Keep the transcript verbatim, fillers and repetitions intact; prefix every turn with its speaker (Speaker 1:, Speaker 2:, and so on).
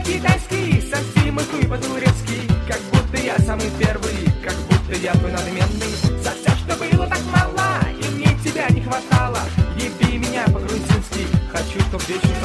Speaker 1: по-китайски, совсем и хуй по-турецки. Как будто я самый первый, как будто я твой надменный. За все, что было так мало, и мне тебя не хватало. Еби меня по-грузински, хочу, чтоб вечно